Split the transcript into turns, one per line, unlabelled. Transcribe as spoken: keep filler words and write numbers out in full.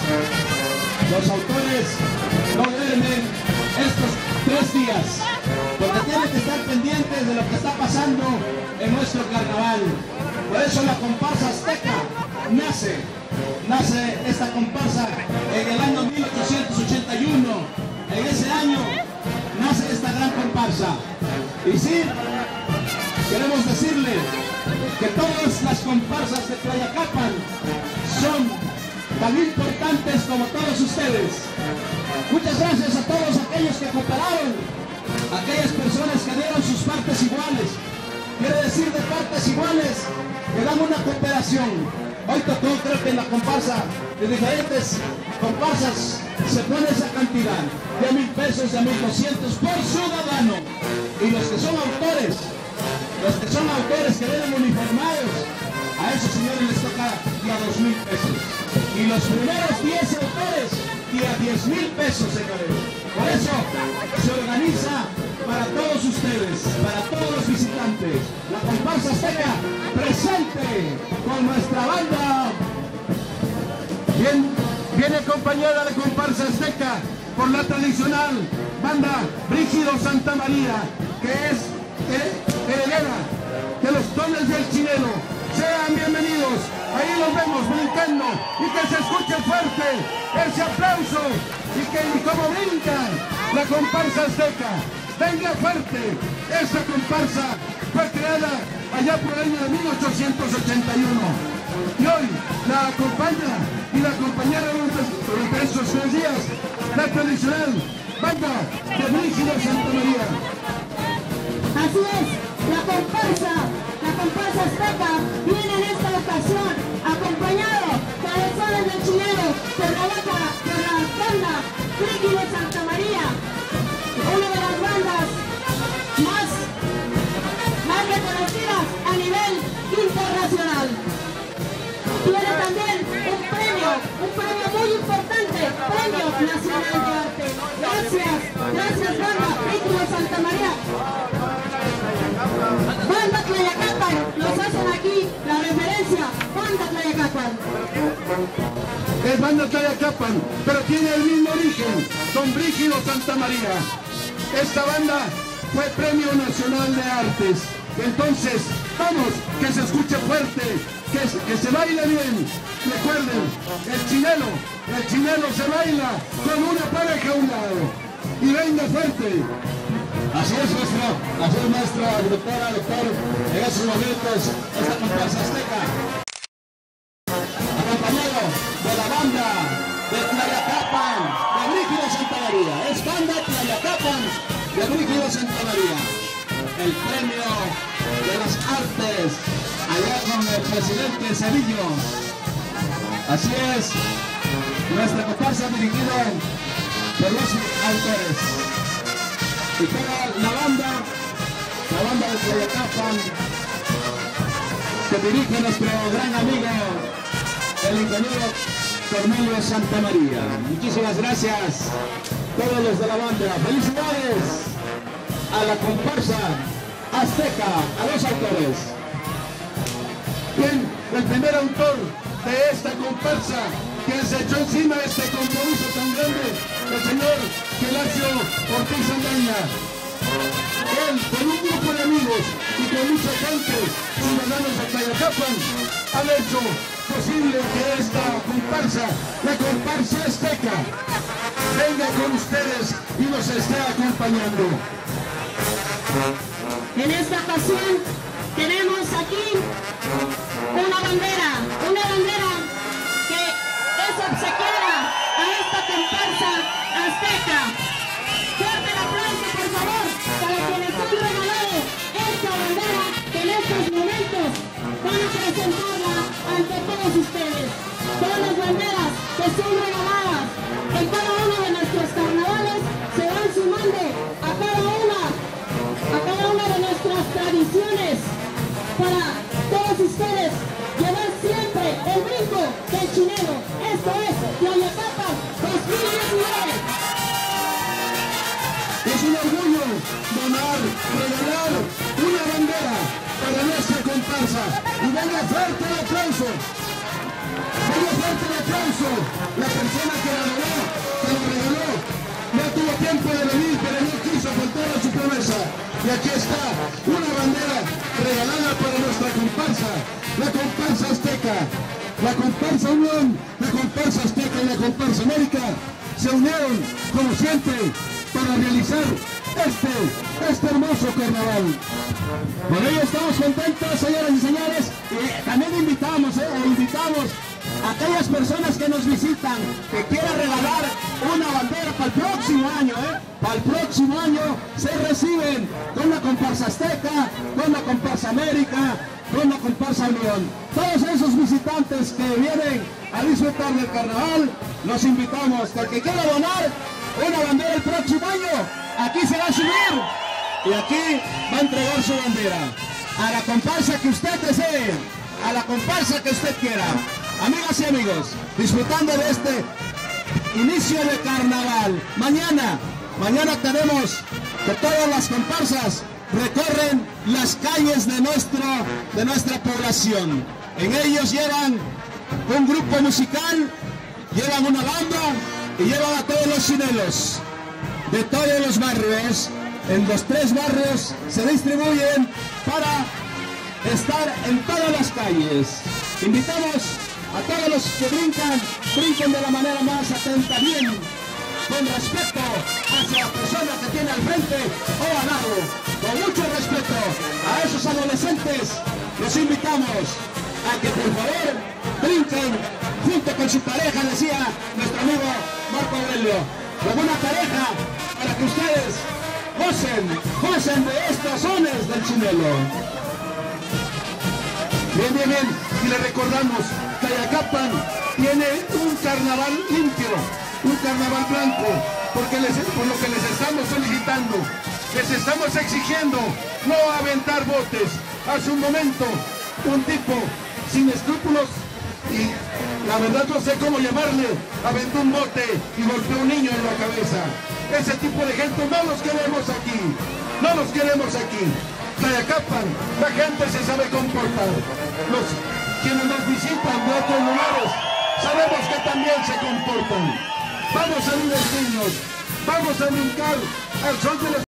los autores no duermen estos tres días, porque tienen que estar pendientes de lo que está pasando en nuestro carnaval. Por eso la comparsa azteca nace, nace esta comparsa en el año mil ochocientos ochenta y uno. En ese año nace esta gran comparsa. Y sí, queremos decirle que todas las comparsas de Tlayacapan son tan importantes como todos ustedes. Muchas gracias a todos aquellos que cooperaron, aquellas personas que dieron sus partes iguales. Quiere decir de partes iguales que dan una cooperación. Hoy tocó, creo que en la comparsa de diferentes comparsas se pone esa cantidad de mil pesos, de mil doscientos por ciudadano. Y los que son autores, los que son autores que vienen uniformados, a esos señores les toca ya dos mil pesos. Y los primeros diez autores, ya diez mil pesos, señores. Por eso se organiza para todos ustedes, para todos los visitantes. La comparsa azteca presente con nuestra banda. Bien, viene acompañada la comparsa azteca por la tradicional banda Brígido Santa María, que es heredera de los Tones del Chinelo. Sean bienvenidos, ahí los vemos brincando y que se escuche fuerte ese aplauso y que y como brincan la comparsa azteca. Venga fuerte, esta comparsa fue creada allá por el año de mil ochocientos ochenta y uno y hoy la acompaña y la acompañaron durante estos tres días la tradicional banda de Brígido Santa María.
Así es, la comparsa, la comparsa azteca viene en esta ocasión acompañado por los Tones del Chinelo, por la, por la banda Brígido Santa María, una de las bandas más, más reconocidas a nivel internacional. Tiene también un premio, un premio muy importante, Premio Nacional de Arte. Gracias, gracias banda Brígido Santa María. Banda Tlayacapan, nos hacen aquí la referencia, Banda Tlayacapan.
Es Banda Tlayacapan, pero tiene el mismo origen, Don Brígido Santa María. Esta banda fue Premio Nacional de Artes. Entonces, vamos, que se escuche fuerte, que, que se baile bien. Recuerden, el chinelo, el chinelo se baila con una pareja a un lado. Y venga fuerte. Así es, maestro, así es, maestro, doctora, doctor, en estos momentos, esta comparsa azteca, acompañado de la banda de Tlayacapan, de Brígido Santa María. Es banda Tlayacapan de Brígido Santa María. El premio de las artes, allá con el presidente Cedillo. Así es, nuestra comparsa dirigida por los autores. Y toda la banda, la banda de Tlayacapan, que dirige nuestro gran amigo, el ingeniero Cornelio Santa María. Muchísimas gracias, todos los de la banda. Felicidades a la comparsa azteca, a los autores. Bien, el primer autor de esta comparsa que se echó encima este compromiso tan grande, el señor Gelacio Ortiz Andaña. Él, con un grupo de amigos y con mucha gente, ciudadanos de Tlayacapan, han hecho posible que esta comparsa, la comparsa azteca, venga con ustedes y nos esté acompañando.
En esta ocasión tenemos aquí una bandera, una bandera que es obsequiada a esta comparsa azteca. Fuerte el aplauso, por favor, para quienes han regalado esta bandera que en estos momentos van a presentarla ante todos ustedes. Todas las banderas que son regaladas en cada uno de nuestros carnavales se van sumando a cada una, a cada una de nuestras tradiciones para todos ustedes llevar siempre el brinco del chinelo. Esto es Tlayacapan dos mil diecinueve.
Es un orgullo donar, regalar una bandera para nuestra comparsa. Y venga fuerte el aplauso. Denle fuerte el aplauso. La persona que la donó, que lo regaló, no tuvo tiempo de venir, pero no quiso faltar a su promesa. Y aquí está una bandera regalada para nuestra comparsa, la comparsa azteca, la comparsa Unión, la comparsa azteca y la comparsa América se unieron, como siempre, para realizar este, este hermoso carnaval. Por ello estamos contentos, señoras y señores, y también invitamos, eh, invitamos a aquellas personas que nos visitan, que quieran regalar una bandera para el próximo año, eh, para el próximo año se reciben con la comparsa azteca, con la comparsa América, con la comparsa Unión. Todos esos visitantes que vienen a disfrutar del carnaval, los invitamos, que el que quiera donar una bandera el próximo año, aquí se va a subir y aquí va a entregar su bandera a la comparsa que usted desee, a la comparsa que usted quiera. Amigas y amigos, disfrutando de este inicio de carnaval. Mañana, mañana tenemos que todas las comparsas recorren las calles de, nuestro, de nuestra población. En ellos llevan un grupo musical, llevan una banda y llevan a todos los chinelos de todos los barrios. En los tres barrios se distribuyen para estar en todas las calles. Invitamos a todos los que brincan, brinquen de la manera más atenta, bien, con respeto hacia la persona que tiene al frente o al lado, con mucho respeto a esos adolescentes. Los invitamos a que por favor brinquen junto con su pareja, decía nuestro amigo Marco Aurelio, como una pareja para que ustedes gocen, gocen de estos sones del chinelo. Bien, bien, bien, y le recordamos, Tlayacapan tiene un carnaval limpio, un carnaval blanco, porque les, por lo que les estamos solicitando, les estamos exigiendo no aventar botes. Hace un momento, un tipo sin escrúpulos, y la verdad no sé cómo llamarle, aventó un bote y golpeó a un niño en la cabeza. Ese tipo de gente no los queremos aquí, no los queremos aquí. Tlayacapan, la gente se sabe comportar. Los quienes nos visitan de otros lugares, sabemos que también se comportan. Vamos a divertirnos, vamos a brincar al sol de los